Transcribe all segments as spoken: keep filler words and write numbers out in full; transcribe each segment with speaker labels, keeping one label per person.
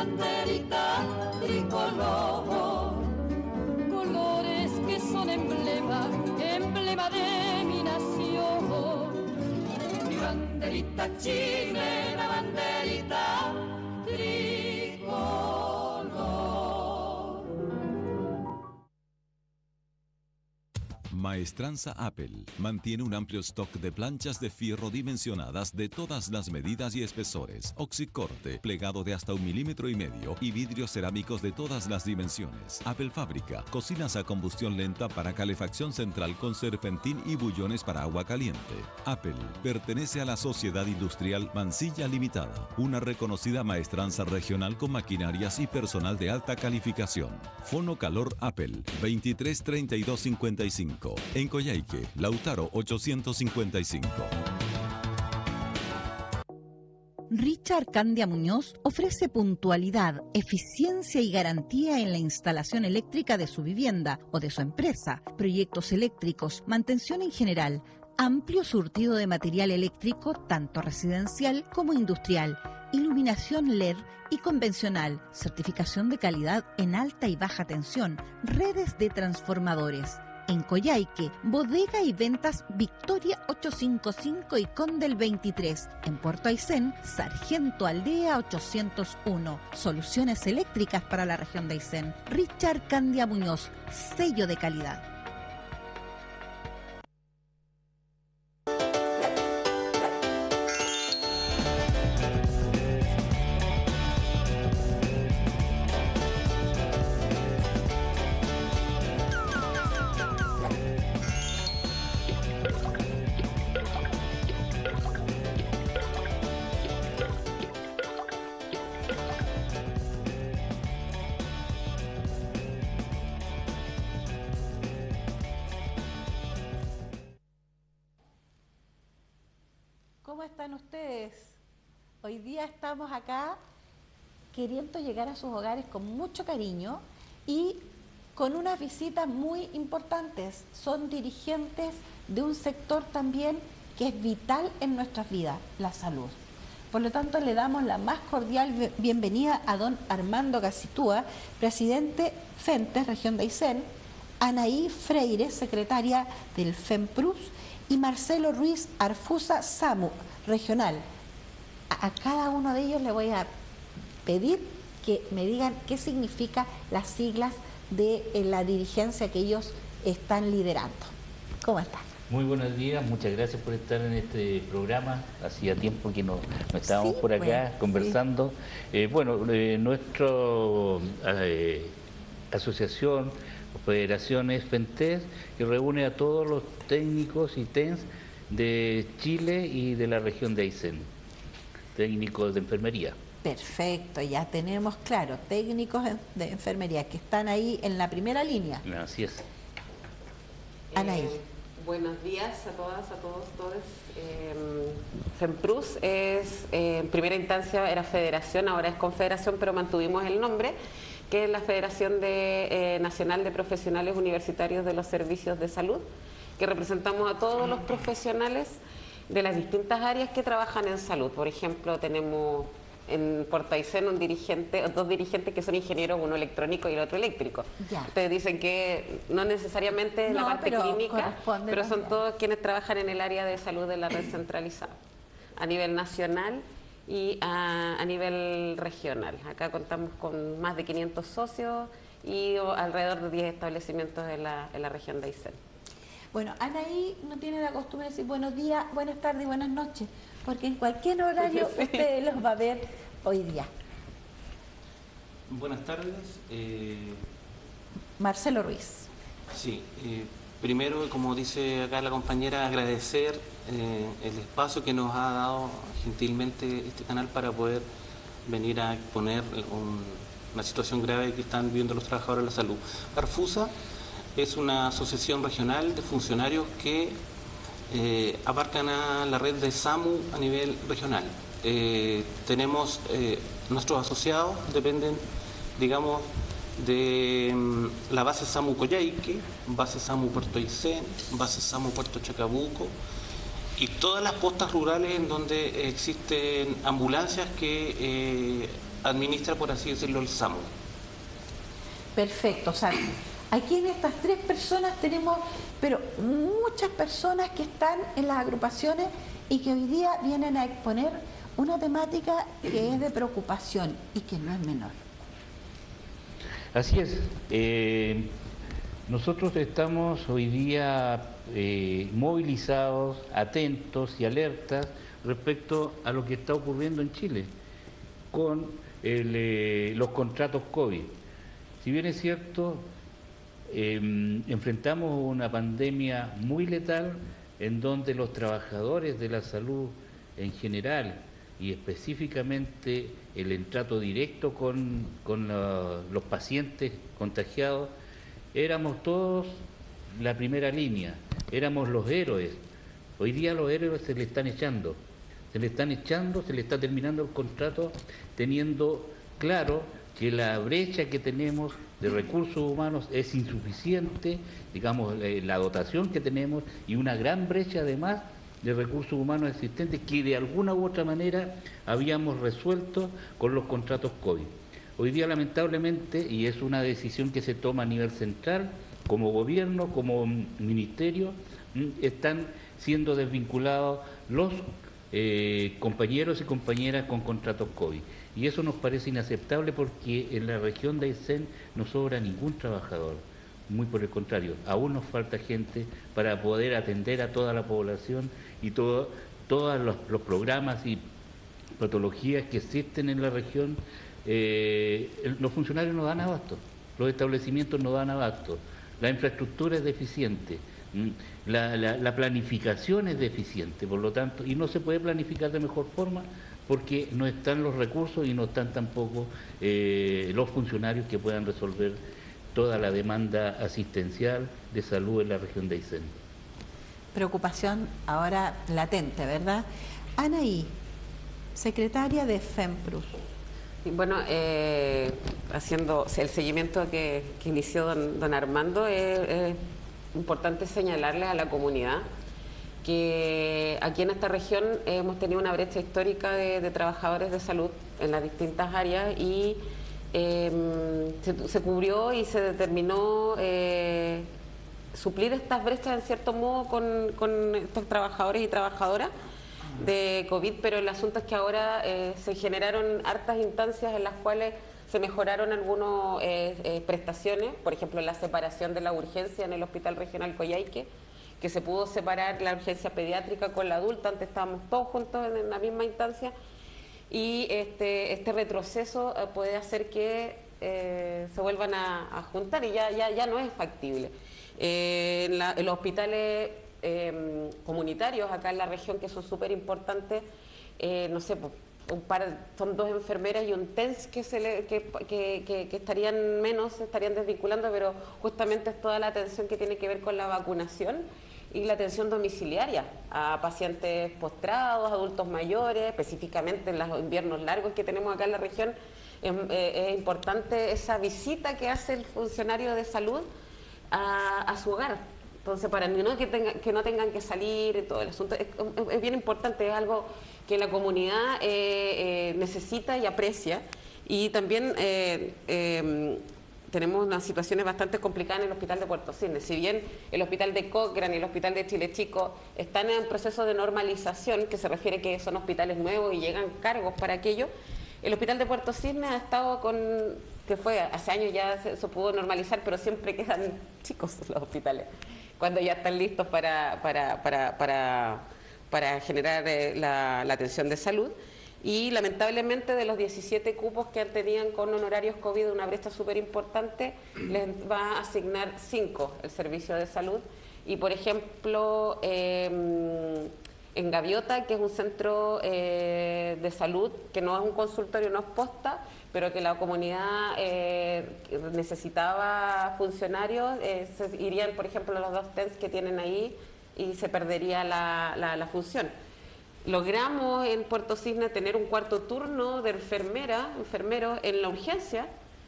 Speaker 1: banderita tricolor. Colores que son emblema, emblema de mi nación. Mi banderita chilena, banderita tricolor.
Speaker 2: Maestranza Apple mantiene un amplio stock de planchas de fierro dimensionadas de todas las medidas y espesores, oxicorte, plegado de hasta un milímetro y medio y vidrios cerámicos de todas las dimensiones. Apple fabrica cocinas a combustión lenta para calefacción central con serpentín y bullones para agua caliente. Apple pertenece a la Sociedad Industrial Mansilla Limitada, una reconocida maestranza regional con maquinarias y personal de alta calificación. Fono Calor Apple veintitrés treinta y dos cincuenta y cinco. En Coyhaique, Lautaro ochocientos cincuenta y cinco.
Speaker 3: Richard Candia Muñoz ofrece puntualidad, eficiencia y garantía en la instalación eléctrica de su vivienda o de su empresa, proyectos eléctricos, mantención en general, amplio surtido de material eléctrico tanto residencial como industrial, iluminación L E D y convencional, certificación de calidad en alta y baja tensión, redes de transformadores. En Coyhaique, Bodega y Ventas Victoria ochocientos cincuenta y cinco y Condel veintitrés. En Puerto Aysén, Sargento Aldea ochocientos uno. Soluciones eléctricas para la región de Aysén. Richard Candia Muñoz, sello de calidad.
Speaker 4: ¿Cómo están ustedes? Hoy día estamos acá queriendo llegar a sus hogares con mucho cariño y con unas visitas muy importantes. Son dirigentes de un sector también que es vital en nuestras vidas, la salud. Por lo tanto, le damos la más cordial bienvenida a don Armando Gacitúa, presidente FENTES, región de Aysén, Anaí Freire, secretaria del FEMPRUS, y Marcelo Ruiz Arfusa SAMU, regional. A, a cada uno de ellos le voy a pedir que me digan qué significan las siglas de eh, la dirigencia que ellos están liderando. ¿Cómo están?
Speaker 5: Muy buenos días, muchas gracias por estar en este programa. Hacía tiempo que no, no estábamos sí, por acá bueno, conversando. Sí. Eh, bueno, eh, nuestra eh, asociación, federaciones FENTES, que reúne a todos los técnicos y T E N S de Chile y de la región de Aysén, técnicos de enfermería.
Speaker 4: Perfecto, ya tenemos claro, técnicos de enfermería que están ahí en la primera línea.
Speaker 5: Así es.
Speaker 4: Anaí.
Speaker 6: Eh, buenos días a todas, a todos, todos. Eh, FEMPRUS es, eh, en primera instancia era federación, ahora es confederación, pero mantuvimos el nombre, que es la Federación de, eh, Nacional de Profesionales Universitarios de los Servicios de Salud, que representamos a todos los profesionales de las distintas áreas que trabajan en salud. Por ejemplo, tenemos en Puerto Aysén un dirigente, dos dirigentes que son ingenieros, uno electrónico y el otro eléctrico. Ya. Ustedes dicen que no necesariamente no, la parte pero clínica, pero son también todos quienes trabajan en el área de salud de la red centralizada, a nivel nacional y a, a nivel regional. Acá contamos con más de quinientos socios y alrededor de diez establecimientos en la, en la región de Aysén.
Speaker 4: Bueno, Anaí no tiene la costumbre de decir buenos días, buenas tardes y buenas noches, porque en cualquier horario sí, usted los va a ver hoy día.
Speaker 7: Buenas tardes. Eh...
Speaker 4: Marcelo Ruiz.
Speaker 7: Sí, eh, primero, como dice acá la compañera, agradecer eh, el espacio que nos ha dado gentilmente este canal para poder venir a exponer un, una situación grave que están viviendo los trabajadores de la salud. Arfusa es una asociación regional de funcionarios que eh, abarcan a la red de SAMU a nivel regional. Eh, tenemos eh, nuestros asociados, dependen, digamos, de um, la base SAMU Coyhaique, base SAMU Puerto Aysén, base SAMU Puerto Chacabuco y todas las postas rurales en donde existen ambulancias que eh, administra, por así decirlo, el SAMU.
Speaker 4: Perfecto, o sea, aquí en estas tres personas tenemos, pero muchas personas que están en las agrupaciones y que hoy día vienen a exponer una temática que es de preocupación y que no es menor.
Speaker 5: Así es. Eh, nosotros estamos hoy día eh, movilizados, atentos y alertas respecto a lo que está ocurriendo en Chile con el, eh, los contratos COVID. Si bien es cierto, eh, enfrentamos una pandemia muy letal en donde los trabajadores de la salud en general y específicamente el entrato directo con, con la, los pacientes contagiados, éramos todos la primera línea, éramos los héroes. Hoy día los héroes se le están echando, se le están echando, se le está terminando el contrato, teniendo claro que la brecha que tenemos de recursos humanos es insuficiente, digamos, la dotación que tenemos y una gran brecha además de recursos humanos existentes que de alguna u otra manera habíamos resuelto con los contratos COVID. Hoy día lamentablemente, y es una decisión que se toma a nivel central, como gobierno, como ministerio, están siendo desvinculados los eh, compañeros y compañeras con contratos COVID. Y eso nos parece inaceptable porque en la región de Aysén no sobra ningún trabajador. Muy por el contrario, aún nos falta gente para poder atender a toda la población y todo, todos los, los programas y patologías que existen en la región. Eh, los funcionarios no dan abasto, los establecimientos no dan abasto, la infraestructura es deficiente, la, la, la planificación es deficiente, por lo tanto, y no se puede planificar de mejor forma porque no están los recursos y no están tampoco eh, los funcionarios que puedan resolver toda la demanda asistencial de salud en la región de Aysén. Preocupación
Speaker 4: ahora latente, ¿verdad? Anaí, secretaria de FEMPRUS.
Speaker 6: Bueno, eh, haciendo el seguimiento que, que inició don, don Armando, es eh, eh, importante señalarle a la comunidad que aquí en esta región hemos tenido una brecha histórica de, de trabajadores de salud en las distintas áreas y eh, se, se cubrió y se determinó eh, suplir estas brechas en cierto modo con, con estos trabajadores y trabajadoras de COVID, pero el asunto es que ahora eh, se generaron hartas instancias en las cuales se mejoraron algunas eh, eh, prestaciones, por ejemplo la separación de la urgencia en el Hospital Regional Coyhaique, que se pudo separar la urgencia pediátrica con la adulta, antes estábamos todos juntos en la misma instancia, y este, este retroceso eh, puede hacer que eh, se vuelvan a, a juntar y ya, ya, ya no es factible. Eh, en, la, en los hospitales eh, comunitarios acá en la región, que son súper importantes, eh, no sé, un par, son dos enfermeras y un T E N S que, se le, que, que, que, que estarían menos, se estarían desvinculando, pero justamente es toda la atención que tiene que ver con la vacunación y la atención domiciliaria a pacientes postrados, adultos mayores, específicamente en los inviernos largos que tenemos acá en la región. Es, eh, es importante esa visita que hace el funcionario de salud a, a su hogar. Entonces, para no que, tenga, que no tengan que salir y todo el asunto, es, es bien importante, es algo que la comunidad eh, eh, necesita y aprecia. Y también eh, eh, tenemos unas situaciones bastante complicadas en el Hospital de Puerto Cisnes. Si bien el Hospital de Cochrane y el Hospital de Chile Chico están en proceso de normalización, que se refiere que son hospitales nuevos y llegan cargos para aquello, el Hospital de Puerto Cisnes ha estado con, que fue hace años ya se, se pudo normalizar, pero siempre quedan chicos los hospitales, cuando ya están listos para, para, para, para, para generar eh, la, la atención de salud. Y lamentablemente de los diecisiete cupos que tenían con honorarios COVID, una brecha súper importante, les va a asignar cinco el servicio de salud. Y por ejemplo, eh, en Gaviota, que es un centro eh, de salud, que no es un consultorio, no es posta, pero que la comunidad eh, necesitaba funcionarios, eh, se irían, por ejemplo, los dos T E N S que tienen ahí y se perdería la, la, la función. Logramos en Puerto Cisnes tener un cuarto turno de enfermera, enfermeros en la urgencia,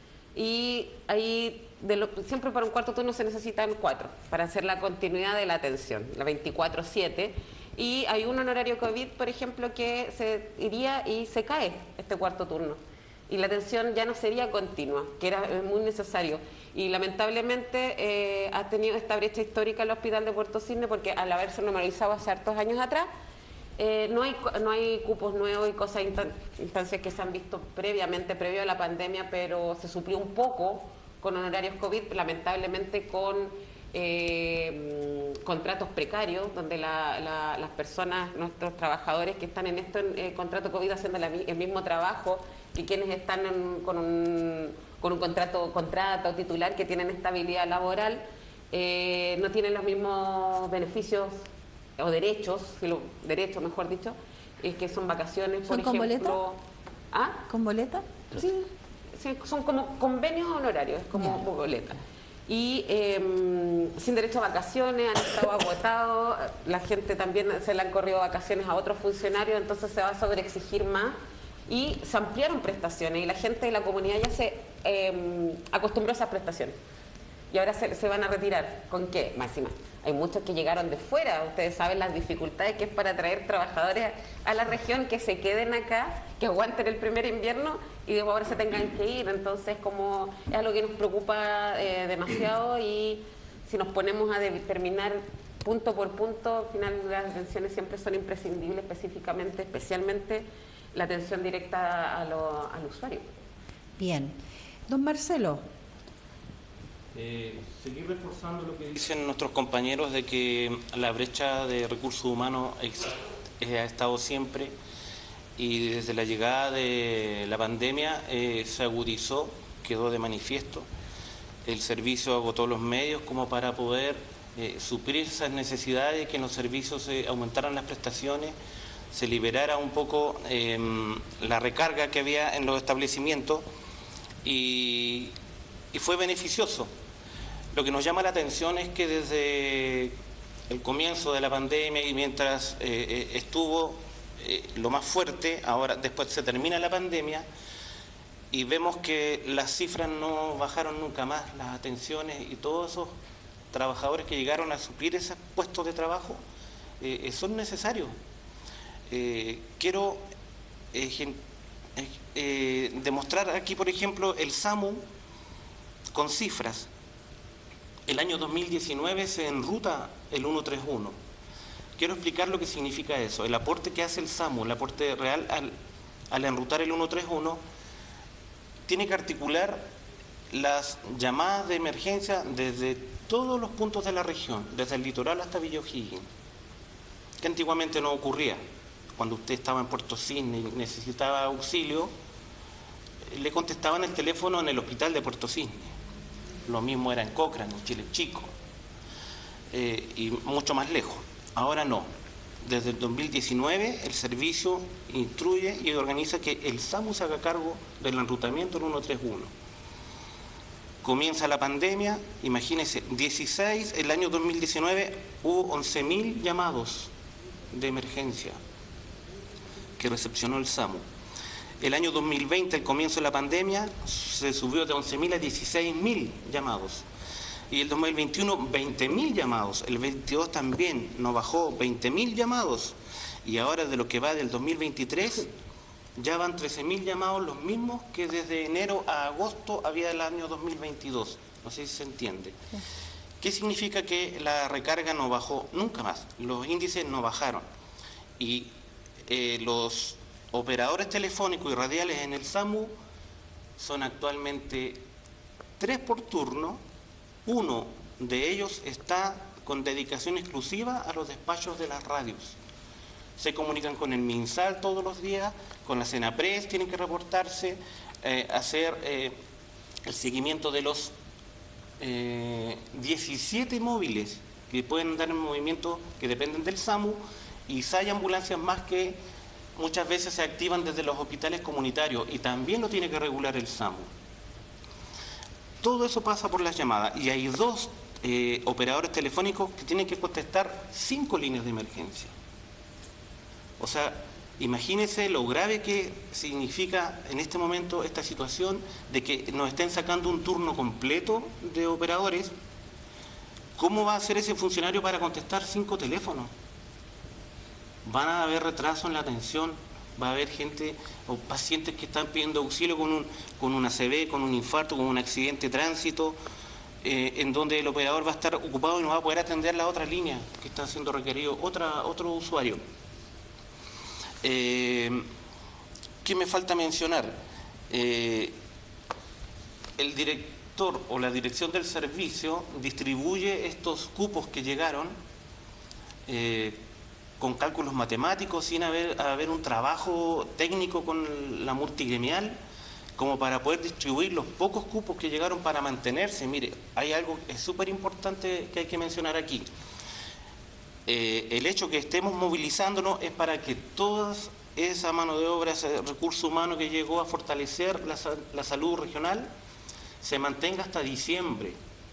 Speaker 6: y ahí de lo, siempre para un cuarto turno se necesitan cuatro para hacer la continuidad de la atención, la veinticuatro siete. Y hay un honorario COVID, por ejemplo, que se iría y se cae este cuarto turno. y la atención ya no sería continua, que era muy necesario. Y lamentablemente eh, ha tenido esta brecha histórica el Hospital de Puerto Cisne, porque al haberse normalizado hace hartos años atrás, eh, no, hay, no hay cupos nuevos y cosas, instancias que se han visto previamente, previo a la pandemia, pero se suplió un poco con honorarios COVID, lamentablemente con eh, contratos precarios, donde la, la, las personas, nuestros trabajadores que están en este eh, contrato COVID haciendo la, el mismo trabajo, y quienes están en, con un, con un contrato, contrato titular, que tienen estabilidad laboral, eh, no tienen los mismos beneficios o derechos, derechos mejor dicho, es que son vacaciones, por
Speaker 4: ¿Son con
Speaker 6: ejemplo.
Speaker 4: boleta?
Speaker 6: ¿Ah?
Speaker 4: ¿Con boleta?
Speaker 6: Sí, sí, son como convenios honorarios, como
Speaker 4: Bien.
Speaker 6: boleta. Y eh, sin derecho a vacaciones, han estado agotados, la gente también se le han corrido vacaciones a otros funcionarios, entonces se va a sobreexigir más. Y se ampliaron prestaciones y la gente de la comunidad ya se eh, acostumbró a esas prestaciones. Y ahora se, se van a retirar. ¿Con qué? Máxima. Hay muchos que llegaron de fuera. Ustedes saben las dificultades que es para traer trabajadores a la región, que se queden acá, que aguanten el primer invierno y después ahora se tengan que ir. Entonces, como es algo que nos preocupa eh, demasiado, y si nos ponemos a determinar punto por punto, al final las atenciones siempre son imprescindibles, específicamente, especialmente la atención directa a lo, al usuario.
Speaker 4: Bien. Don Marcelo.
Speaker 7: Eh, seguir reforzando lo que dicen nuestros compañeros de que la brecha de recursos humanos existe, eh, ha estado siempre, y desde la llegada de la pandemia eh, se agudizó, quedó de manifiesto. El servicio agotó los medios como para poder eh, suplir esas necesidades, que en los servicios se eh, aumentaran las prestaciones, se liberara un poco eh, la recarga que había en los establecimientos, y, y fue beneficioso. Lo que nos llama la atención es que desde el comienzo de la pandemia y mientras eh, estuvo eh, lo más fuerte, ahora después se termina la pandemia y vemos que las cifras no bajaron nunca más, las atenciones, y todos esos trabajadores que llegaron a suplir esos puestos de trabajo eh, son necesarios. Eh, quiero eh, eh, demostrar aquí, por ejemplo, el SAMU con cifras. El año dos mil diecinueve se enruta el ciento treinta y uno. Quiero explicar lo que significa eso. El aporte que hace el SAMU, el aporte real al, al enrutar el ciento treinta y uno, tiene que articular las llamadas de emergencia desde todos los puntos de la región, desde el litoral hasta Villa O'Higgins, que antiguamente no ocurría. Cuando usted estaba en Puerto Cisne y necesitaba auxilio, le contestaban el teléfono en el hospital de Puerto Cisne. Lo mismo era en Cochrane, en Chile Chico, eh, y mucho más lejos. Ahora no. Desde el dos mil diecinueve el servicio instruye y organiza que el SAMU se haga cargo del enrutamiento del ciento treinta y uno. Comienza la pandemia, imagínense, dieciséis, el año dos mil diecinueve hubo once mil llamados de emergencia que recepcionó el SAMU. El año dos mil veinte, el comienzo de la pandemia, se subió de once mil a dieciséis mil llamados. Y el dos mil veintiuno, veinte mil llamados. El veintidós también no bajó, veinte mil llamados. Y ahora, de lo que va del dos mil veintitrés, ya van trece mil llamados, los mismos que desde enero a agosto había el año dos mil veintidós. No sé si se entiende. Sí. ¿Qué significa que la recarga no bajó? Nunca más. Los índices no bajaron. Y eh, los operadores telefónicos y radiales en el SAMU son actualmente tres por turno. Uno de ellos está con dedicación exclusiva a los despachos de las radios. Se comunican con el MinSal todos los días, con la Senapres tienen que reportarse, eh, hacer eh, el seguimiento de los eh, diecisiete móviles que pueden andar en movimiento, que dependen del SAMU, y hay ambulancias más que muchas veces se activan desde los hospitales comunitarios, y también lo tiene que regular el SAMU. Todo eso pasa por las llamadas, y hay dos eh, operadores telefónicos que tienen que contestar cinco líneas de emergencia. O sea, imagínense lo grave que significa en este momento esta situación de que nos estén sacando un turno completo de operadores. ¿Cómo va a ser ese funcionario para contestar cinco teléfonos? Van a haber retraso en la atención va a haber gente o pacientes que están pidiendo auxilio con, un, con una A C V, con un infarto, con un accidente de tránsito, eh, en donde el operador va a estar ocupado y no va a poder atender la otra línea que está siendo requerido otra, otro usuario. Eh, ¿Qué me falta mencionar? Eh, el director o la dirección del servicio distribuye estos cupos que llegaron eh, con cálculos matemáticos, sin haber, haber un trabajo técnico con la multigremial, como para poder distribuir los pocos cupos que llegaron para mantenerse. Mire, hay algo que es súper importante que hay que mencionar aquí. Eh, el hecho que estemos movilizándonos es para que toda esa mano de obra, ese recurso humano que llegó a fortalecer la, la salud regional, se mantenga hasta diciembre.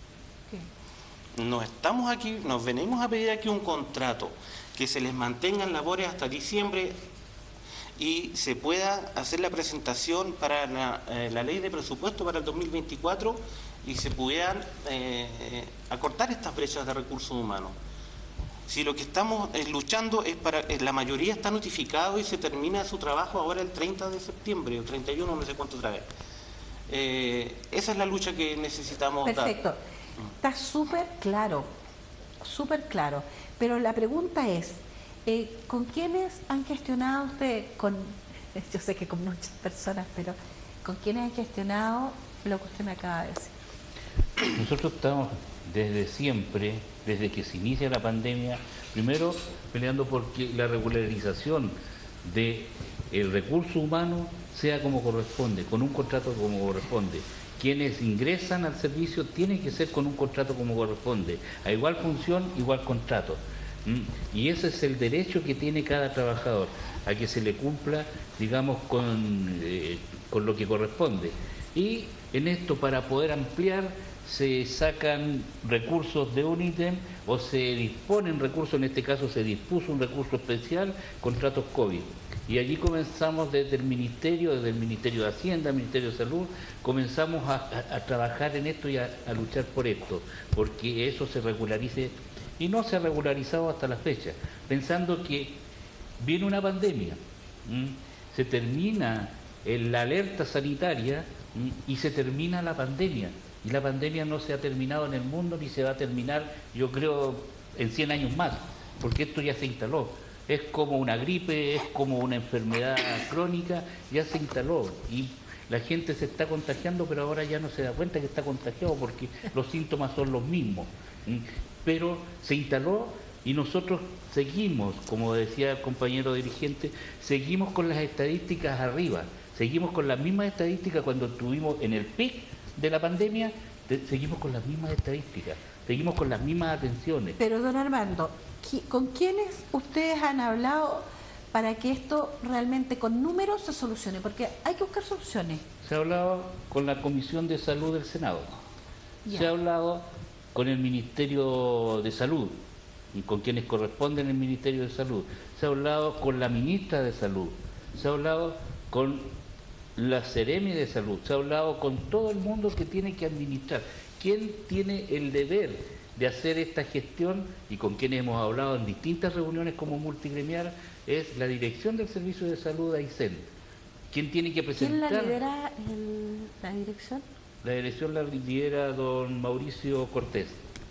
Speaker 7: Okay. Nos estamos aquí, nos venimos a pedir aquí un contrato, que se les mantengan labores hasta diciembre y se pueda hacer la presentación para la, eh, la ley de presupuesto para el dos mil veinticuatro y se pudieran eh, acortar estas brechas de recursos humanos. Si lo que estamos eh, luchando es para, eh, la mayoría está notificado y se termina su trabajo ahora el treinta de septiembre, o treinta y uno, no sé cuánto otra vez. Eh, esa es la lucha que necesitamos dar.
Speaker 4: Perfecto, está súper claro, súper claro, pero la pregunta es, eh, ¿con quiénes han gestionado usted, con, yo sé que con muchas personas, pero ¿con quiénes han gestionado lo que usted me acaba de decir?
Speaker 5: Nosotros estamos desde siempre, desde que se inicia la pandemia, primero peleando porque la regularización del recurso humano sea como corresponde, con un contrato como corresponde. Quienes ingresan al servicio tienen que ser con un contrato como corresponde, a igual función, igual contrato. ¿Mm? Y ese es el derecho que tiene cada trabajador, a que se le cumpla, digamos, con, eh, con lo que corresponde. Y en esto, para poder ampliar, se sacan recursos de un ítem o se disponen recursos, en este caso se dispuso un recurso especial, contratos COVID. Y allí comenzamos desde el Ministerio, desde el Ministerio de Hacienda, el Ministerio de Salud, comenzamos a, a, a trabajar en esto y a, a luchar por esto, porque eso se regularice, y no se ha regularizado hasta la fecha, pensando que viene una pandemia, ¿m? se termina la alerta sanitaria, ¿m? y se termina la pandemia. Y la pandemia no se ha terminado en el mundo ni se va a terminar, yo creo, en cien años más, porque esto ya se instaló. Es como una gripe, es como una enfermedad crónica, ya se instaló. Y la gente se está contagiando, pero ahora ya no se da cuenta que está contagiado porque los síntomas son los mismos. Pero se instaló y nosotros seguimos, como decía el compañero dirigente, seguimos con las estadísticas arriba. Seguimos con las mismas estadísticas cuando estuvimos en el pic de la pandemia, te, seguimos con las mismas estadísticas, seguimos con las mismas atenciones.
Speaker 4: Pero don Armando, ¿con quiénes ustedes han hablado para que esto realmente con números se solucione? Porque hay que buscar soluciones.
Speaker 5: Se ha hablado con la Comisión de Salud del Senado, ya. Se ha hablado con el Ministerio de Salud, y con quienes corresponden el Ministerio de Salud, se ha hablado con la Ministra de Salud, se ha hablado con la Seremi de Salud, se ha hablado con todo el mundo que tiene que administrar. ¿Quién tiene el deber de hacer esta gestión y con quienes hemos hablado en distintas reuniones como multigremial? Es la Dirección del Servicio de Salud de Aysén. ¿Quién tiene que presentar?
Speaker 4: ¿Quién la lidera el, la dirección?
Speaker 5: La dirección la lidera don Mauricio Cortés.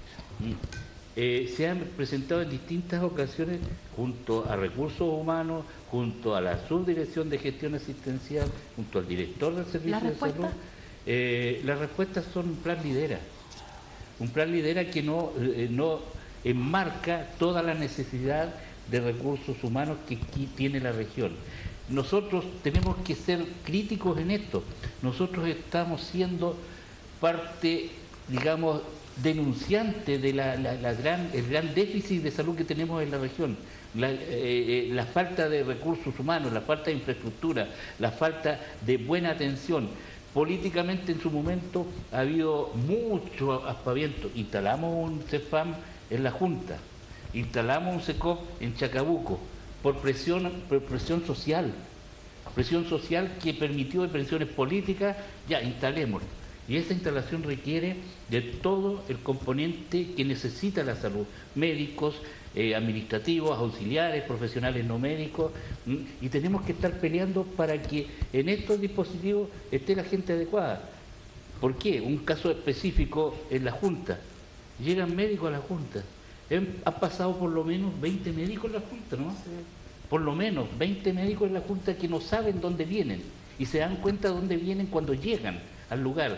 Speaker 5: Eh, se han presentado en distintas ocasiones junto a Recursos Humanos, junto a la Subdirección de Gestión Asistencial, junto al director del Servicio de Salud. Eh, las respuestas son un plan lidera, un plan lidera que no, eh, no enmarca toda la necesidad de recursos humanos que aquí tiene la región. Nosotros tenemos que ser críticos en esto. Nosotros estamos siendo parte, digamos, denunciante de la, la, la gran, el gran déficit de salud que tenemos en la región, la, eh, la falta de recursos humanos, la falta de infraestructura, la falta de buena atención. Políticamente en su momento ha habido mucho aspaviento. Instalamos un CEFAM en la Junta, instalamos un SECOP en Chacabuco, por presión, por presión social, presión social que permitió de presiones políticas, ya instalemos. Y esa instalación requiere de todo el componente que necesita la salud, médicos, eh, administrativos, auxiliares, profesionales no médicos, ¿m? Y tenemos que estar peleando para que en estos dispositivos esté la gente adecuada. ¿Por qué? Un caso específico en la Junta. Llegan médicos a la Junta. Han pasado por lo menos veinte médicos en la Junta, ¿no? Sí. Por lo menos veinte médicos en la Junta que no saben dónde vienen y se dan cuenta de dónde vienen cuando llegan al lugar.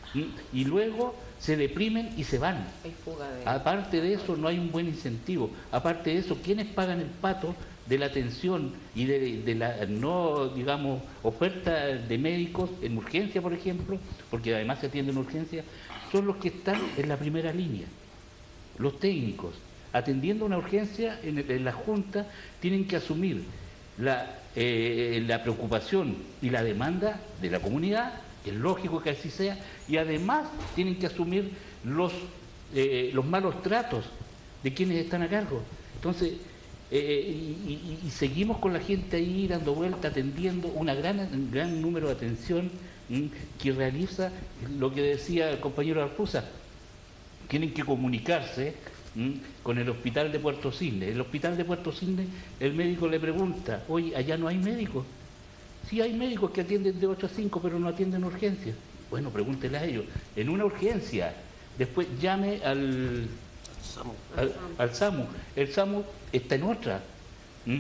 Speaker 5: Y luego se deprimen y se van.
Speaker 6: Hay fuga de...
Speaker 5: Aparte de eso, no hay un buen incentivo. Aparte de eso, ¿quiénes pagan el pato de la atención y de, de la no, digamos, oferta de médicos en urgencia, por ejemplo? Porque además se atiende en urgencia. Son los que están en la primera línea. Los técnicos, atendiendo una urgencia en, en la Junta, tienen que asumir la, eh, la preocupación y la demanda de la comunidad, que es lógico que así sea, y además tienen que asumir los, eh, los malos tratos de quienes están a cargo. Entonces, eh, y, y, y seguimos con la gente ahí dando vuelta, atendiendo una gran, un gran número de atención ¿m? que realiza lo que decía el compañero Arfusa. Tienen que comunicarse ¿m? con el hospital de Puerto Cisne. El hospital de Puerto Cisne, el médico le pregunta, oye, allá no hay médicos. Sí hay médicos que atienden de ocho a cinco, pero no atienden urgencias. Bueno, pregúntele a ellos. En una urgencia, después llame al SAMU. Al, al SAMU. El SAMU está en otra. ¿Mm?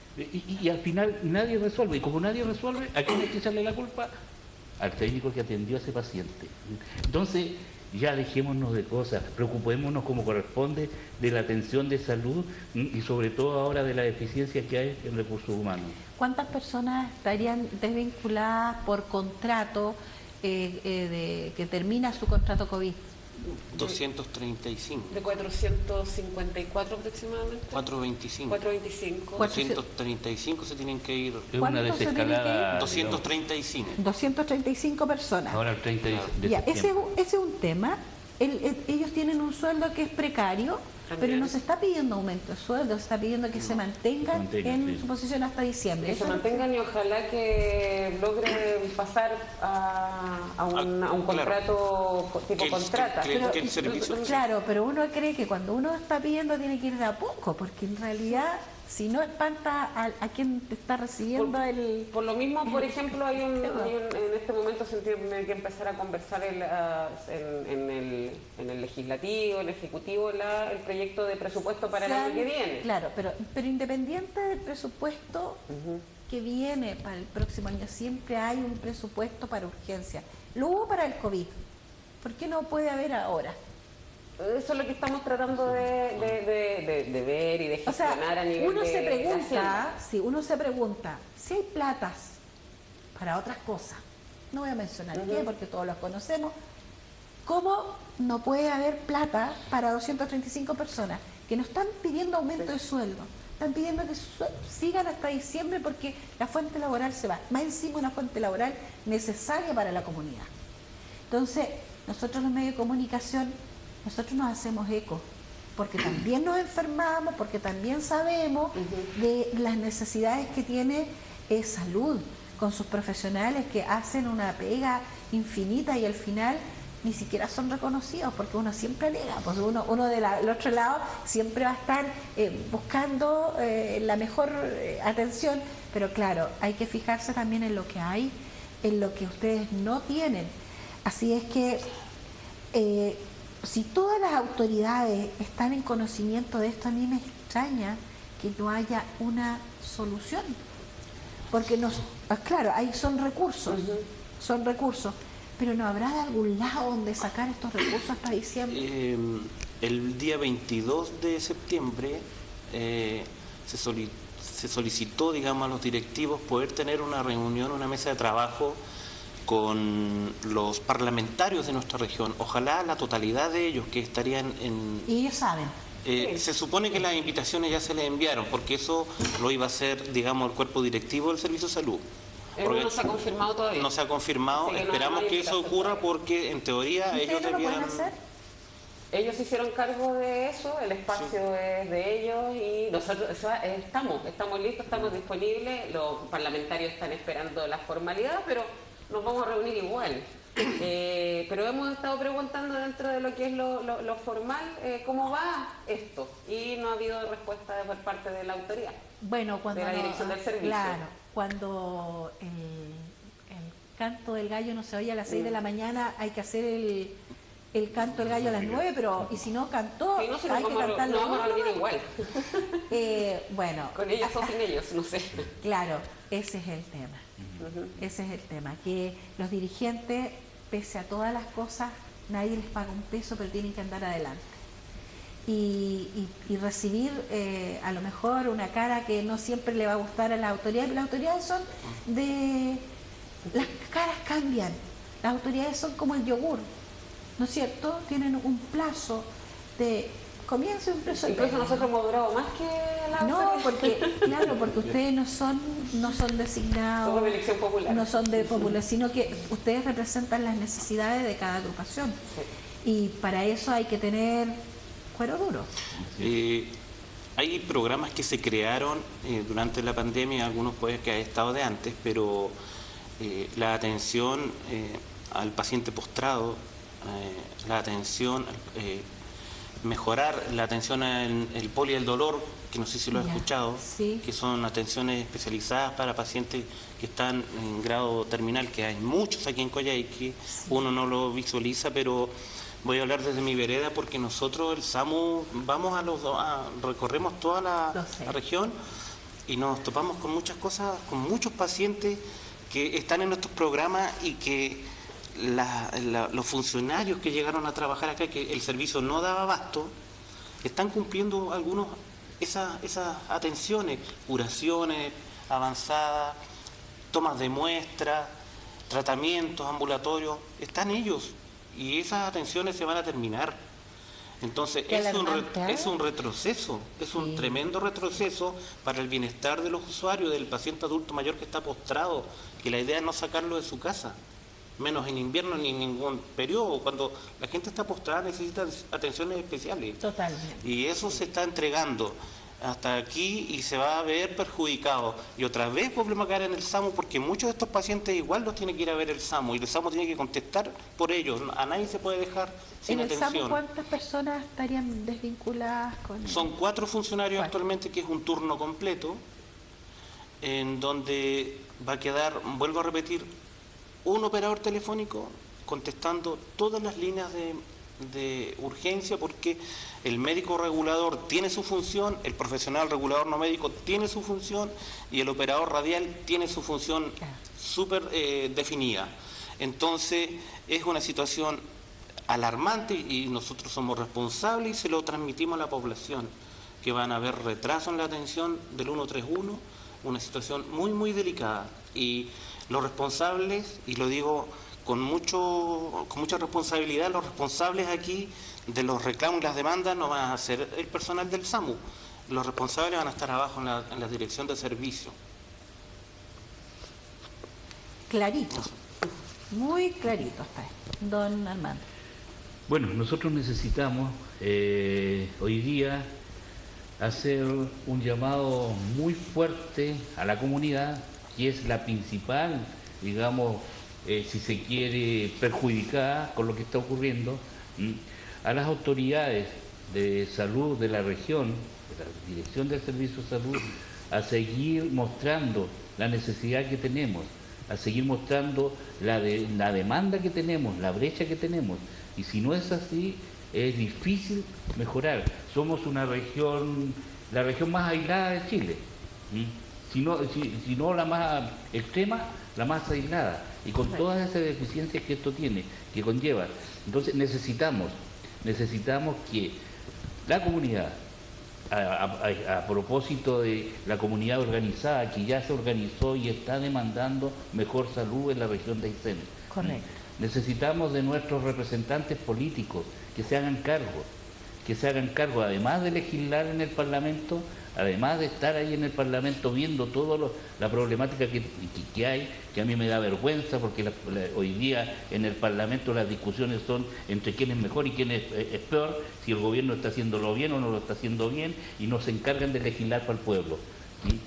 Speaker 5: Y, y al final nadie resuelve. Y como nadie resuelve, ¿a quién hay que echarle la culpa? Al técnico que atendió a ese paciente. Entonces, ya dejémonos de cosas, preocupémonos como corresponde de la atención de salud y sobre todo ahora de la deficiencia que hay en recursos humanos.
Speaker 4: ¿Cuántas personas estarían desvinculadas por contrato eh, eh, de, que termina su contrato COVID?
Speaker 7: doscientos treinta y cinco.
Speaker 6: De cuatrocientos cincuenta y cuatro aproximadamente.
Speaker 7: cuatrocientos veinticinco.
Speaker 6: cuatrocientos veinticinco.
Speaker 7: doscientos treinta y cinco se tienen que ir.
Speaker 5: Es una desescalada.
Speaker 7: doscientos treinta y cinco.
Speaker 4: doscientos treinta y cinco personas.
Speaker 5: Ahora el treinta de
Speaker 4: ya, ese, ese es un tema. El, el, ellos tienen un sueldo que es precario, también, pero no se está pidiendo aumento de sueldo, se está pidiendo que no, se mantengan mantenga, en sí. su posición hasta diciembre.
Speaker 6: Que se mantengan y ojalá que logren pasar a, a, un, a un contrato claro. tipo que, contrata.
Speaker 7: Que, que, pero, que el servicio
Speaker 4: claro, pero uno cree que cuando uno está pidiendo tiene que ir de a poco, porque en realidad si no espanta a, a quien te está recibiendo
Speaker 6: por,
Speaker 4: el...
Speaker 6: Por lo mismo, por ejemplo, hay un, hay un en este momento se tiene que empezar a conversar el, uh, en, en, el, en el legislativo, el ejecutivo, la, el proyecto de presupuesto para claro, el año que viene.
Speaker 4: Claro, pero, pero independiente del presupuesto uh-huh. que viene para el próximo año, siempre hay un presupuesto para urgencia. Lo hubo para el COVID. ¿Por qué no puede haber ahora?
Speaker 6: Eso es lo que estamos tratando de, de, de, de, de ver y de gestionar, o sea, a nivel
Speaker 4: uno
Speaker 6: de
Speaker 4: se pregunta, sí, uno se pregunta si hay platas para otras cosas. No voy a mencionar uh-huh. qué, porque todos los conocemos. ¿Cómo no puede haber plata para doscientas treinta y cinco personas que no están pidiendo aumento de sueldo? Están pidiendo que sigan hasta diciembre porque la fuente laboral se va. Más encima una fuente laboral necesaria para la comunidad. Entonces, nosotros los medios de comunicación nosotros nos hacemos eco, porque también nos enfermamos, porque también sabemos uh-huh. de las necesidades que tiene eh, salud, con sus profesionales que hacen una pega infinita y al final ni siquiera son reconocidos, porque uno siempre alega, pues uno, uno del de otro lado siempre va a estar eh, buscando eh, la mejor eh, atención, pero claro, hay que fijarse también en lo que hay, en lo que ustedes no tienen. Así es que... Eh, si todas las autoridades están en conocimiento de esto, a mí me extraña que no haya una solución. Porque, nos, claro, ahí son recursos, uh-huh. son recursos, pero ¿no habrá de algún lado donde sacar estos recursos hasta diciembre?
Speaker 7: Eh, el día veintidós de septiembre eh, se, soli- se solicitó, digamos, a los directivos poder tener una reunión, una mesa de trabajo con los parlamentarios de nuestra región, ojalá la totalidad de ellos que estarían en...
Speaker 4: Y ellos saben.
Speaker 7: Eh, se supone que las invitaciones ya se les enviaron, porque eso lo iba a hacer, digamos, el cuerpo directivo del Servicio de Salud.
Speaker 6: Porque no se ha confirmado todavía.
Speaker 7: No se ha confirmado, sí, esperamos no que eso ocurra todavía. Porque en teoría ellos
Speaker 4: no
Speaker 7: debían...
Speaker 4: Lo pueden hacer?
Speaker 6: Ellos hicieron cargo de eso, el espacio sí. es de ellos y nosotros eso, estamos, estamos listos, estamos disponibles, los parlamentarios están esperando la formalidad, pero... nos vamos a reunir igual. Eh, pero hemos estado preguntando dentro de lo que es lo, lo, lo formal, eh, cómo va esto, y no ha habido respuesta por parte de la autoridad.
Speaker 4: Bueno, cuando
Speaker 6: de la
Speaker 4: no-
Speaker 6: dirección del servicio.
Speaker 4: Claro, cuando el, el canto del gallo no se oye a las seis de la mañana, hay que hacer el, el canto del gallo a las nueve, pero y si no cantó,
Speaker 6: Sí, no, si
Speaker 4: hay
Speaker 6: nos
Speaker 4: que
Speaker 6: vamos, a-
Speaker 4: cantarlo.
Speaker 6: nos vamos a
Speaker 4: uno
Speaker 6: reunir
Speaker 4: nomás.
Speaker 6: igual,
Speaker 4: Eh, bueno,
Speaker 6: con ellos o sin ellos, no sé.
Speaker 4: claro, ese es el tema.
Speaker 6: Ujú.
Speaker 4: Ese es el tema, que los dirigentes, pese a todas las cosas, nadie les paga un peso, pero tienen que andar adelante. Y, y- y recibir eh, a lo mejor una cara que no siempre le va a gustar a las autoridades. Las autoridades son de... Las caras cambian. Las autoridades son como el yogur, ¿no es cierto? Tienen un plazo de comienzo y un plazo de
Speaker 6: Incluso
Speaker 4: término.
Speaker 6: nosotros hemos durado más que la
Speaker 4: No,
Speaker 6: autoridad.
Speaker 4: porque, claro, porque ustedes no son, no son designados,
Speaker 6: Somos de elección popular.
Speaker 4: no son de popular, sino que ustedes representan las necesidades de cada agrupación. Y para eso hay que tener cuero duro.
Speaker 7: Eh, hay programas que se crearon eh, durante la pandemia, algunos puede que haya estado de antes, pero eh, la atención eh, al paciente postrado, eh, la atención, eh, mejorar la atención al el poli del dolor, que no sé si lo has
Speaker 4: Ya,
Speaker 7: escuchado,
Speaker 4: sí.
Speaker 7: que son atenciones especializadas para pacientes que están en grado terminal, que hay muchos aquí en Coyhaique, uno no lo visualiza, pero voy a hablar desde mi vereda porque nosotros, el SAMU, vamos a los a- recorremos toda la,
Speaker 4: Lo sé.
Speaker 7: la región y nos topamos con muchas cosas, con muchos pacientes que están en nuestros programas y que la- la- los funcionarios que llegaron a trabajar acá, que el servicio no daba abasto, están cumpliendo algunos esas, esas atenciones, curaciones avanzadas, tomas de muestras, tratamientos ambulatorios, están ellos y esas atenciones se van a terminar. Entonces
Speaker 4: Qué
Speaker 7: es un, re-
Speaker 4: alarmante, ¿eh?
Speaker 7: es un retroceso, es un
Speaker 4: Sí.
Speaker 7: tremendo retroceso para el bienestar de los usuarios, del paciente adulto mayor que está postrado, que la idea es no sacarlo de su casa, menos en invierno ni en ningún periodo. Cuando la gente está postrada necesita atenciones especiales.
Speaker 4: Totalmente.
Speaker 7: Y eso se está entregando hasta aquí y se va a ver perjudicado. Y otra vez volvemos a caer en el SAMU porque muchos de estos pacientes igual los tiene que ir a ver el SAMU y el SAMU tiene que contestar por ellos. A nadie se puede dejar sin
Speaker 4: En el
Speaker 7: atención.
Speaker 4: SAMU, ¿cuántas personas estarían desvinculadas con él?
Speaker 7: Son cuatro funcionarios
Speaker 4: Cuatro.
Speaker 7: actualmente, que es un turno completo, en donde va a quedar, vuelvo a repetir, un operador telefónico contestando todas las líneas de, de urgencia, porque el médico regulador tiene su función, el profesional regulador no médico tiene su función y el operador radial tiene su función
Speaker 4: Claro.
Speaker 7: súper eh, definida. Entonces es una situación alarmante y nosotros somos responsables y se lo transmitimos a la población, que van a haber retraso en la atención del ciento treinta y uno, una situación muy muy delicada, y los responsables, y lo digo con mucho con mucha responsabilidad, los responsables aquí de los reclamos y las demandas no van a ser el personal del SAMU, los responsables van a estar abajo en la, en la dirección de servicio.
Speaker 4: Clarito, muy clarito está ahí, don Armando.
Speaker 5: Bueno, nosotros necesitamos eh, hoy día hacer un llamado muy fuerte a la comunidad, que es la principal, digamos, eh, si se quiere, perjudicada con lo que está ocurriendo, ¿m? A las autoridades de salud de la región, de la Dirección del Servicio de Salud, a seguir mostrando la necesidad que tenemos, a seguir mostrando la, de, la demanda que tenemos, la brecha que tenemos. Y si no es así, es difícil mejorar. Somos una región, la región más aislada de Chile. ¿Mm? Si no, si, si no la más extrema, la más aislada. Y con todas esas deficiencias que esto tiene, que conlleva. Entonces necesitamos, necesitamos que la comunidad, a, a, a propósito de la comunidad organizada, que ya se organizó y está demandando mejor salud en la región de Aysén.
Speaker 4: Correcto.
Speaker 5: Necesitamos de nuestros representantes políticos que se hagan cargo, que se hagan cargo, además de legislar en el Parlamento, además de estar ahí en el Parlamento viendo toda la problemática que, que, que hay, que a mí me da vergüenza, porque la, la, hoy día en el Parlamento las discusiones son entre quién es mejor y quién es, es peor, si el gobierno está haciéndolo bien o no lo está haciendo bien, y no se encargan de legislar para el pueblo. ¿Sí?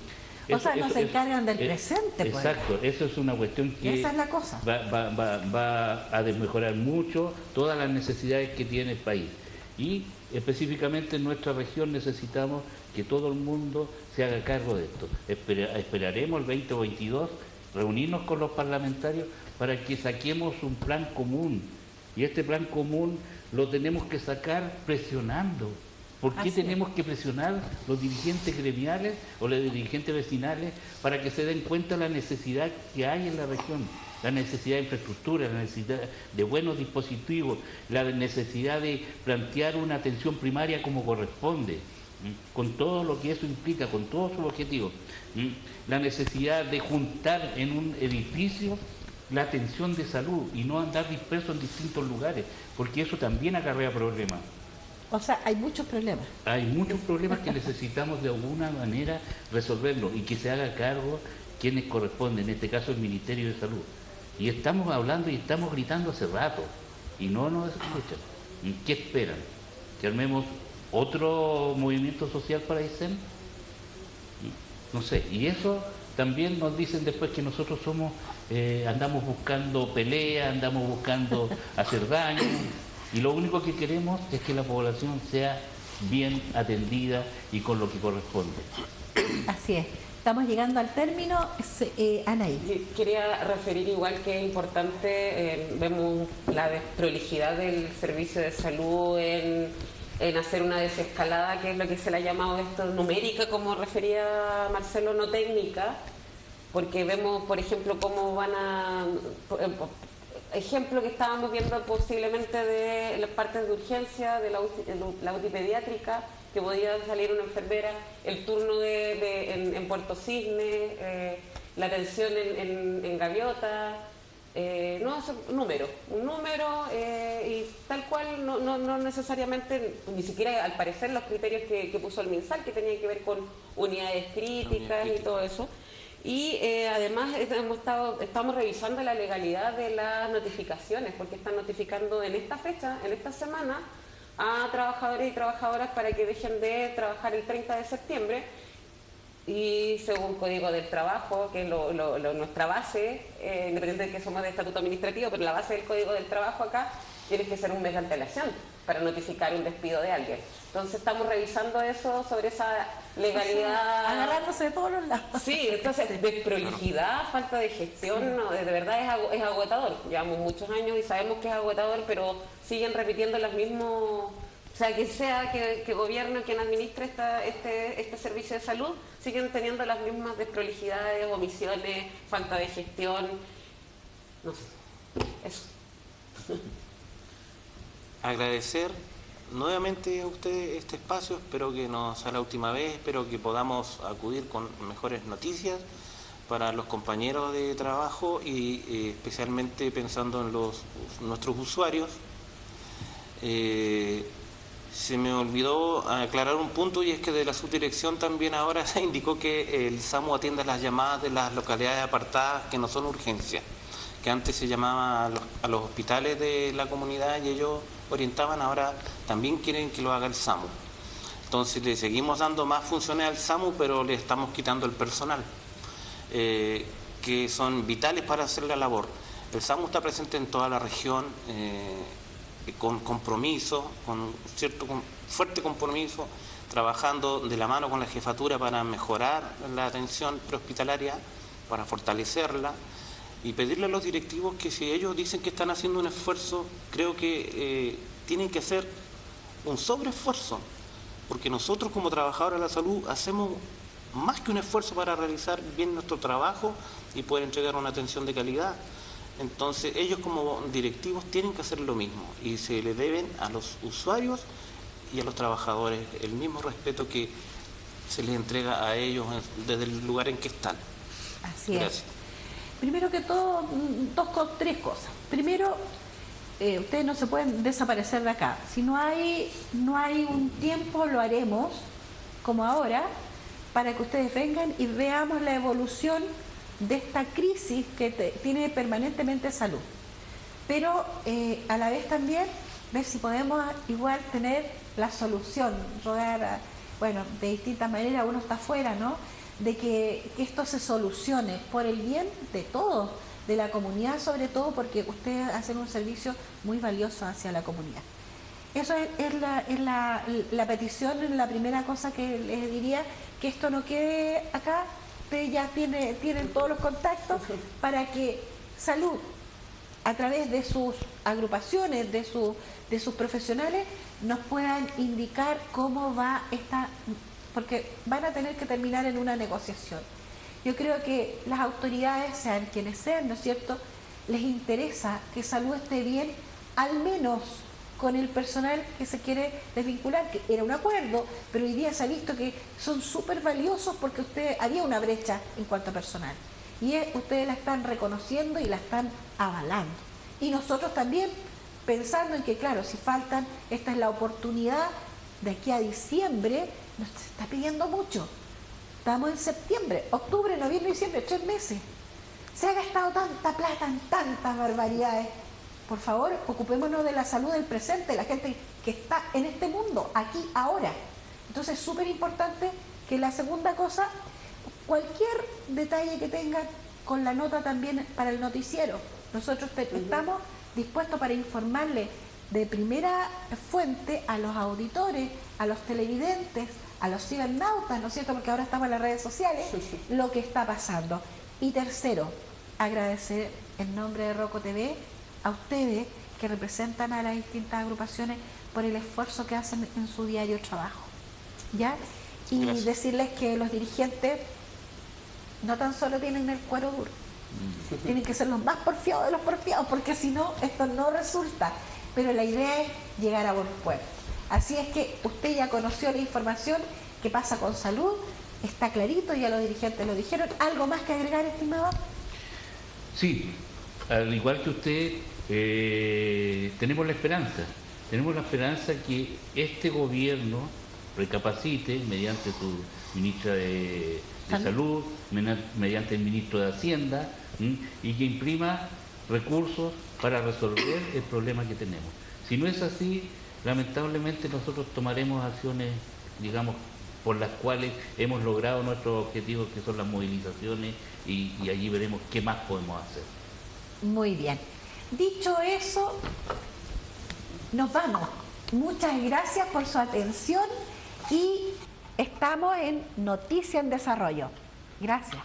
Speaker 4: O sea, no se encargan del presente.
Speaker 5: Eh, exacto, pues. Eso es una cuestión que
Speaker 4: esa es la cosa.
Speaker 5: Va, va, va, va a desmejorar mucho todas las necesidades que tiene el país. Y específicamente en nuestra región necesitamos que todo el mundo se haga cargo de esto. Espera, esperaremos el veinte veintidós reunirnos con los parlamentarios para que saquemos un plan común. Y este plan común lo tenemos que sacar presionando. ¿Por qué Así tenemos es. que presionar los dirigentes gremiales o los dirigentes vecinales para que se den cuenta de la necesidad que hay en la región? La necesidad de infraestructura, la necesidad de buenos dispositivos, la necesidad de plantear una atención primaria como corresponde, ¿sí? Con todo lo que eso implica, con todos sus objetivos. ¿Sí? La necesidad de juntar en un edificio la atención de salud y no andar dispersos en distintos lugares, porque eso también acarrea problemas.
Speaker 4: O sea, hay muchos problemas.
Speaker 5: Hay muchos problemas que necesitamos de alguna manera resolverlos y que se haga cargo quienes corresponden, en este caso el Ministerio de Salud. Y estamos hablando y estamos gritando hace rato y no nos escuchan. ¿Qué esperan? ¿Que armemos otro movimiento social para Aysén? No sé, y eso también nos dicen después que nosotros somos, eh, andamos buscando pelea, andamos buscando hacer daño. Y lo único que queremos es que la población sea bien atendida y con lo que corresponde.
Speaker 4: Así es. Estamos llegando al término, eh, Anaí.
Speaker 6: Quería referir igual que es importante, eh, vemos la desprolijidad del servicio de salud en, en hacer una desescalada, que es lo que se le ha llamado esto numérica, como refería Marcelo, no técnica, porque vemos, por ejemplo, cómo van a... Ejemplo que estábamos viendo posiblemente de las partes de urgencia, de la U C I, la U T I pediátrica, que podía salir una enfermera, el turno de, de, en, en Puerto Cisne, eh, la atención en, en, en Gaviota, eh, no, es un número, un número eh, y tal cual, no, no, no necesariamente, ni siquiera al parecer los criterios que, que puso el MinSal, que tenían que ver con unidades críticas y todo eso. Y eh, además hemos estado, estamos revisando la legalidad de las notificaciones, porque están notificando en esta fecha, en esta semana, a trabajadores y trabajadoras para que dejen de trabajar el treinta de septiembre y según Código del Trabajo, que es lo, lo, lo, nuestra base, eh, independiente de que somos de estatuto administrativo, pero la base del Código del Trabajo acá tiene que ser un mes de antelación para notificar un despido de alguien. Entonces estamos revisando eso, sobre esa legalidad.
Speaker 4: Agarrándose de todos los lados.
Speaker 6: Sí, entonces desprolijidad, falta de gestión, no, de verdad es, ag es agotador. Llevamos muchos años y sabemos que es agotador, pero siguen repitiendo las mismas. O sea, que sea que, que gobierno, quien administre esta, este, este servicio de salud, siguen teniendo las mismas desprolijidades, omisiones, falta de gestión. No sé, eso.
Speaker 7: Agradecer nuevamente a ustedes este espacio, espero que no sea la última vez, espero que podamos acudir con mejores noticias para los compañeros de trabajo y eh, especialmente pensando en los nuestros usuarios. Eh, se me olvidó aclarar un punto, y es que de la subdirección también ahora se indicó que el SAMU atiende las llamadas de las localidades apartadas que no son urgencias, que antes se llamaba a los, a los hospitales de la comunidad y ellos orientaban, ahora también quieren que lo haga el SAMU. Entonces le seguimos dando más funciones al SAMU, pero le estamos quitando el personal, eh, que son vitales para hacer la labor. El SAMU está presente en toda la región, eh, con compromiso, con cierto con fuerte compromiso, trabajando de la mano con la jefatura para mejorar la atención prehospitalaria, para fortalecerla, y pedirle a los directivos que si ellos dicen que están haciendo un esfuerzo, creo que eh, tienen que hacer un sobreesfuerzo, porque nosotros como trabajadores de la salud hacemos más que un esfuerzo para realizar bien nuestro trabajo y poder entregar una atención de calidad. Entonces ellos como directivos tienen que hacer lo mismo y se le deben a los usuarios y a los trabajadores el mismo respeto que se les entrega a ellos desde el lugar en que están.
Speaker 4: Así
Speaker 7: Gracias.
Speaker 4: es. Primero que todo, dos, tres cosas. Primero, eh, ustedes no se pueden desaparecer de acá. Si no hay, no hay un tiempo, lo haremos, como ahora, para que ustedes vengan y veamos la evolución de esta crisis que te, tiene permanentemente salud. Pero eh, a la vez también ver si podemos igual tener la solución, rodar, a, bueno, de distintas maneras, uno está afuera, ¿no?, de que, que esto se solucione por el bien de todos, de la comunidad sobre todo, porque ustedes hacen un servicio muy valioso hacia la comunidad. Eso es, es, la, es la, la petición, la primera cosa que les diría, que esto no quede acá. Ustedes ya tiene, tienen todos los contactos para que Salud, a través de sus agrupaciones, de, su, de sus profesionales, nos puedan indicar cómo va esta, porque van a tener que terminar en una negociación. Yo creo que las autoridades, sean quienes sean, ¿no es cierto?, les interesa que Salud esté bien, al menos con el personal que se quiere desvincular, que era un acuerdo, pero hoy día se ha visto que son súper valiosos porque ustedes, había una brecha en cuanto a personal. Y es, ustedes la están reconociendo y la están avalando. Y nosotros también, pensando en que, claro, si faltan, esta es la oportunidad, de aquí a diciembre, nos está pidiendo mucho. Estamos en septiembre, octubre, noviembre, diciembre, tres meses. Se ha gastado tanta plata en tantas barbaridades. Por favor, ocupémonos de la salud del presente, la gente que está en este mundo, aquí, ahora. Entonces, es súper importante que la segunda cosa, cualquier detalle que tengan con la nota también para el noticiero. Nosotros te, uh-huh. estamos dispuestos para informarle de primera fuente a los auditores, a los televidentes, a los cibernautas, ¿no es cierto?, porque ahora estamos en las redes sociales, sí, sí. lo que está pasando. Y tercero, agradecer en nombre de Roco T V a ustedes que representan a las distintas agrupaciones por el esfuerzo que hacen en su diario trabajo, ¿ya? Y Gracias. Decirles que los dirigentes no tan solo tienen el cuero duro, tienen que ser los más porfiados de los porfiados, porque si no, esto no resulta. Pero la idea es llegar a buen puerto. Así es que usted ya conoció la información que pasa con Salud, está clarito, ya los dirigentes lo dijeron. ¿Algo más que agregar, estimado?
Speaker 5: Sí, al igual que usted, eh, tenemos la esperanza, tenemos la esperanza que este gobierno recapacite mediante su ministra de, de Salud, mediante el ministro de Hacienda, ¿m? y que imprima recursos para resolver el problema que tenemos. Si no es así, lamentablemente nosotros tomaremos acciones, digamos, por las cuales hemos logrado nuestros objetivos, que son las movilizaciones, y, y allí veremos qué más podemos hacer.
Speaker 4: Muy bien. Dicho eso, nos vamos. Muchas gracias por su atención y estamos en Noticia en Desarrollo. Gracias.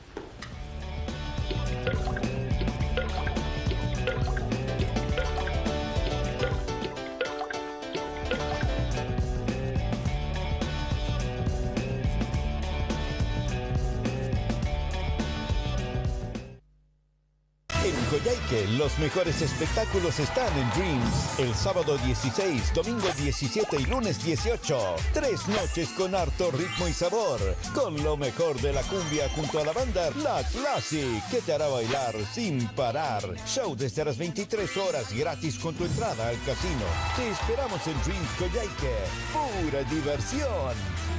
Speaker 8: En Coyhaique, los mejores espectáculos están en Dreams. El sábado dieciséis, domingo diecisiete y lunes dieciocho. Tres noches con harto ritmo y sabor. Con lo mejor de la cumbia junto a la banda La Classic, que te hará bailar sin parar. Show desde las veintitrés horas gratis con tu entrada al casino. Te esperamos en Dreams Coyhaique. Pura diversión.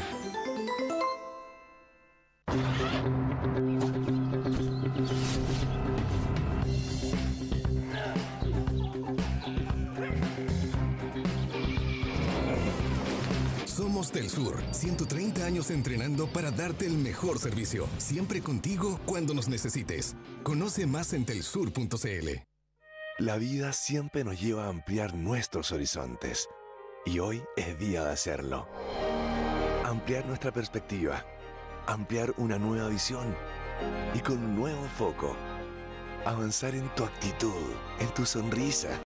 Speaker 9: Somos Del Sur, ciento treinta años entrenando para darte el mejor servicio. Siempre contigo cuando nos necesites. Conoce más en telsur punto cl.
Speaker 10: La vida siempre nos lleva a ampliar nuestros horizontes. Y hoy es día de hacerlo. Ampliar nuestra perspectiva. Ampliar una nueva visión. Y con un nuevo foco. Avanzar en tu actitud, en tu sonrisa.